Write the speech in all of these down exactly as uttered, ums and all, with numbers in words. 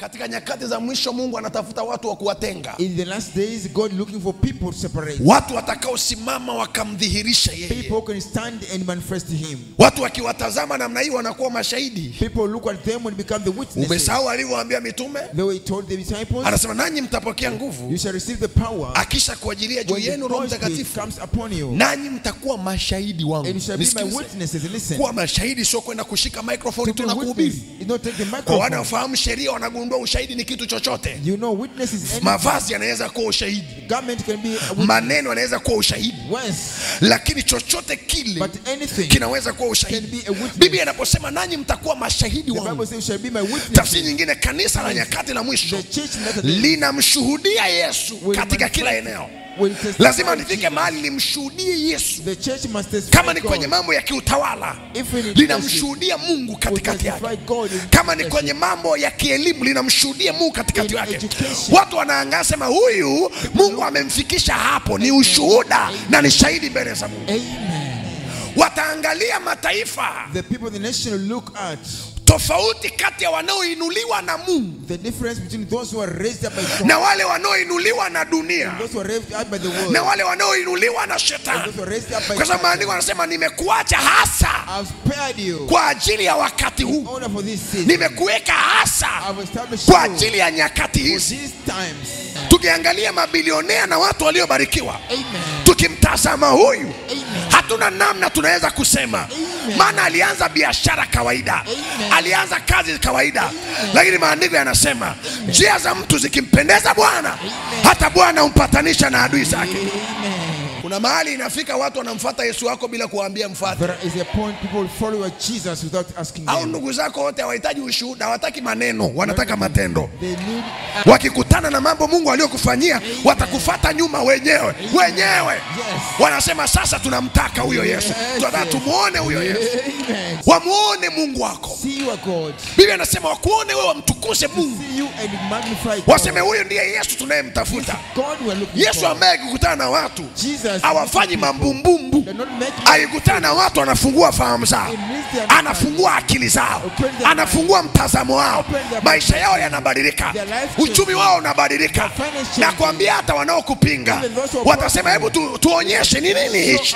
Katika nyakati za mwisho Mungu anatafuta watu wa kuwatenga. In the last days, God looking for people to separate. Watu watakao simama wakamdhihirisha yeye. People can stand and manifest him. Watu wakiwatazama namna hiyo wanakuwa mashahidi. People look at them and become the witnesses. Umesahau alivyowaambia mitume? The way he told the disciples. Anasema nanyi mtapokea nguvu. You shall receive the power. Akisha kuajilia juu yenu Roho Mtakatifu comes upon you. Nanyi mtakuwa mashahidi wangu. And you shall be my witnesses. Listen. Kuwa mashahidi sio kwenda kushika microphone tu na kuhubiri. Kwa wanaofahamu sheria wanagundua ushahidi ni kitu chochote. You know, witness is anything. Mavazi yanaweza kuwa ushahidi. Garment can be a witness. Maneno yanaweza kuwa ushahidi. Yes. Lakini chochote kile But anything kinaweza kuwa ushahidi. Biblia inaposema nanyi mtakuwa mashahidi wangu. The Bible says you shall be my witnesses. Tafsiri nyingine, kanisa la nyakati la mwisho linamshuhudia Yesu katika kila eneo. Lazima nifike mahali nimshuhudie Yesu. Kama ni kwenye mambo ya kiutawala, linamshuhudia Mungu katikati yake. Kama ni kwenye mambo ya kielimu, linamshuhudia Mungu katikati yake. Watu wanaangalia sema huyu Mungu amemfikisha hapo, ni ushuhuda na ni shahidi mbele za Mungu. Wataangalia mataifa. The people of the nation look at tofauti kati ya wanaoinuliwa na Mungu, the difference between those who are raised up by God, na wale wanaoinuliwa na dunia, and those who are raised up by the world, na wale wanaoinuliwa na shetani. Kwa sababu maandiko yanasema nimekuacha hasa kwa ajili ya wakati huu, nimekuweka hasa kwa ajili ya nyakati hizi. Tukiangalia mabilionea na watu waliobarikiwa, tukimtazama huyu, hatuna namna tunaweza kusema. Maana alianza biashara kawaida, Amen. Alianza kazi kawaida. Amen. Lakini maandiko yanasema njia za mtu zikimpendeza Bwana, hata Bwana umpatanisha na adui zake. Kuna mahali inafika watu wanamfuata Yesu wako bila kuambia mfuate. There is a point people follow Jesus without asking them. Au ndugu zako wote hawahitaji ushuhuda, hawataki maneno, wanataka matendo. Wakikutana na mambo Mungu aliyokufanyia, watakufuata nyuma wenyewe. Wenyewe. Wanasema sasa tunamtaka huyo Yesu. Tunataka tumuone huyo Yesu. Wamuone Mungu wako. Biblia inasema wakuone wewe, wamtukuze Mungu. Waseme huyo ndiye Yesu tunayemtafuta. Yesu ambaye akikutana na watu hawafanyi mambumbumbu. Akikutana na watu anafungua fahamu zao, anafungua akili zao, anafungua mtazamo wao. Maisha yao yanabadilika, uchumi wao unabadilika. Na kuambia hata wanaokupinga watasema hebu tu, tuonyeshe ni nini hichi.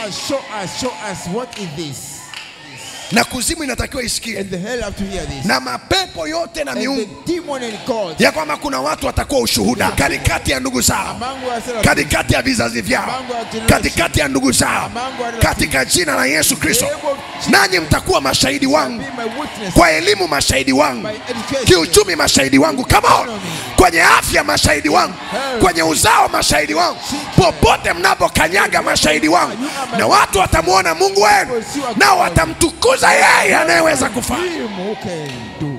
Na kuzimu inatakiwa isikie, na mapepo yote na miungu, ya kwamba kuna watu watakuwa ushuhuda katikati ya ndugu zao, katikati ya vizazi vyao, katikati ya ndugu zao, katika jina la Yesu Kristo. Nanyi mtakuwa mashahidi wangu kwa elimu, mashahidi wangu kiuchumi, mashahidi wangu come on, kwenye afya mashahidi wangu, kwenye uzao mashahidi wangu, popote mnapokanyaga mashahidi wangu. Na watu watamuona Mungu wenu, na watamtukuza yeye anayeweza kufanya.